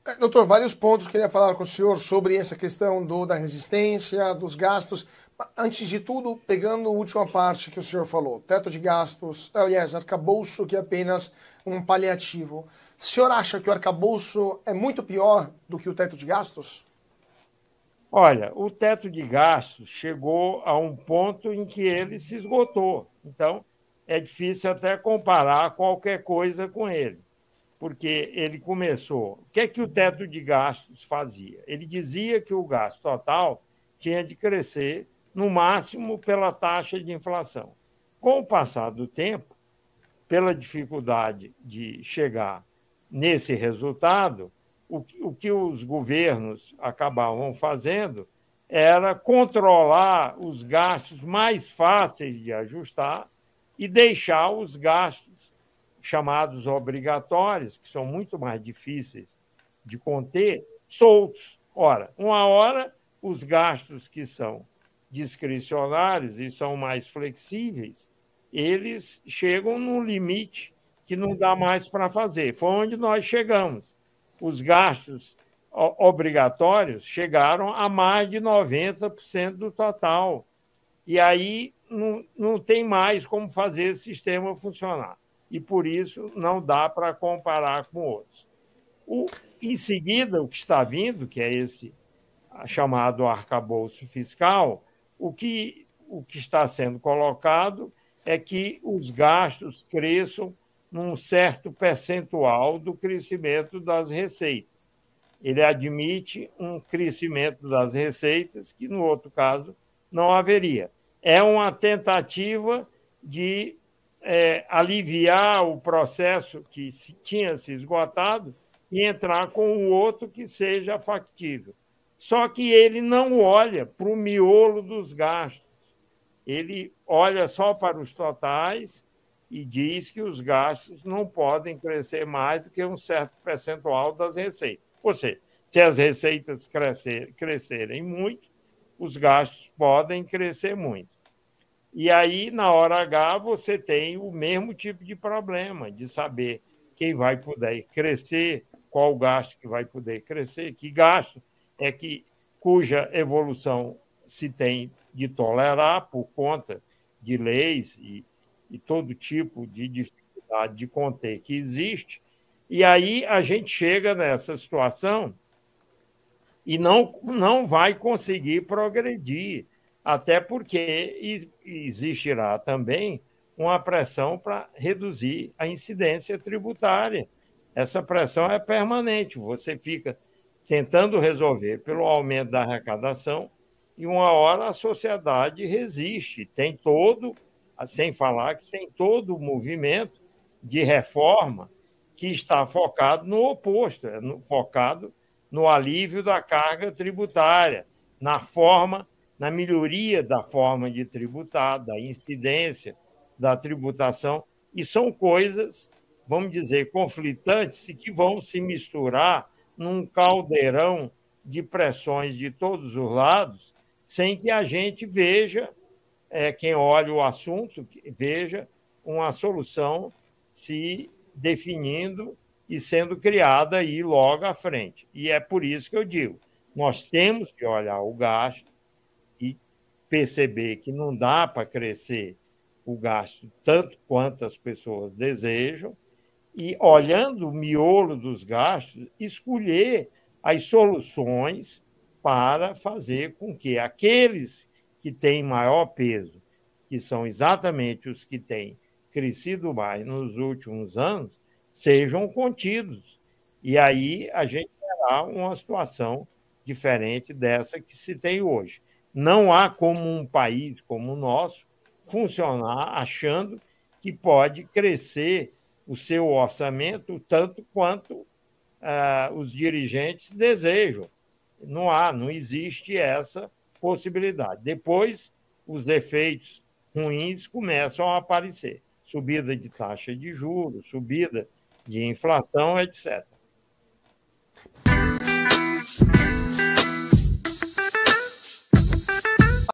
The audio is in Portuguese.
Doutor, vários pontos que eu queria falar com o senhor sobre essa questão da resistência, dos gastos. Antes de tudo, pegando a última parte que o senhor falou, teto de gastos, aliás, arcabouço que é apenas um paliativo. O senhor acha que o arcabouço é muito pior do que o teto de gastos? Olha, o teto de gastos chegou a um ponto em que ele se esgotou. Então, é difícil até comparar qualquer coisa com ele, porque ele começou. O que é que o teto de gastos fazia? Ele dizia que o gasto total tinha de crescer, no máximo, pela taxa de inflação. Com o passar do tempo, pela dificuldade de chegar nesse resultado, o que os governos acabavam fazendo era controlar os gastos mais fáceis de ajustar e deixar os gastos chamados obrigatórios, que são muito mais difíceis de conter, soltos. Ora, uma hora, os gastos que são discricionários e são mais flexíveis, eles chegam num limite que não dá mais para fazer. Foi onde nós chegamos. Os gastos obrigatórios chegaram a mais de 90% do total. E aí não tem mais como fazer esse sistema funcionar. E, por isso, não dá para comparar com outros. Em seguida, o que está vindo, que é esse chamado arcabouço fiscal, o que está sendo colocado é que os gastos cresçam num certo percentual do crescimento das receitas. Ele admite um crescimento das receitas que, no outro caso, não haveria. É uma tentativa de aliviar o processo que tinha se esgotado e entrar com o outro que seja factível. Só que ele não olha para o miolo dos gastos. Ele olha só para os totais e diz que os gastos não podem crescer mais do que um certo percentual das receitas. Ou seja, se as receitas crescerem muito, os gastos podem crescer muito. E aí, na hora H, você tem o mesmo tipo de problema de saber quem vai poder crescer, qual gasto que vai poder crescer, que gasto é cuja evolução se tem de tolerar por conta de leis e todo tipo de dificuldade de conter que existe. E aí a gente chega nessa situação e não vai conseguir progredir, até porque existirá também uma pressão para reduzir a incidência tributária. Essa pressão é permanente, você fica tentando resolver pelo aumento da arrecadação e uma hora a sociedade resiste. Tem todo, sem falar que tem todo o movimento de reforma que está focado no oposto, focado no alívio da carga tributária, na melhoria da forma de tributar, da incidência da tributação, e são coisas, vamos dizer, conflitantes e que vão se misturar num caldeirão de pressões de todos os lados, sem que a gente veja, quem olha o assunto, veja uma solução se definindo e sendo criada aí logo à frente. E é por isso que eu digo, nós temos que olhar o gasto e perceber que não dá para crescer o gasto tanto quanto as pessoas desejam, e, olhando o miolo dos gastos, escolher as soluções para fazer com que aqueles que têm maior peso, que são exatamente os que têm crescido mais nos últimos anos, sejam contidos. E aí a gente terá uma situação diferente dessa que se tem hoje. Não há como um país como o nosso funcionar achando que pode crescer o seu orçamento tanto quanto os dirigentes desejam. Não existe essa possibilidade. Depois, os efeitos ruins começam a aparecer. Subida de taxa de juros, subida de inflação, etc.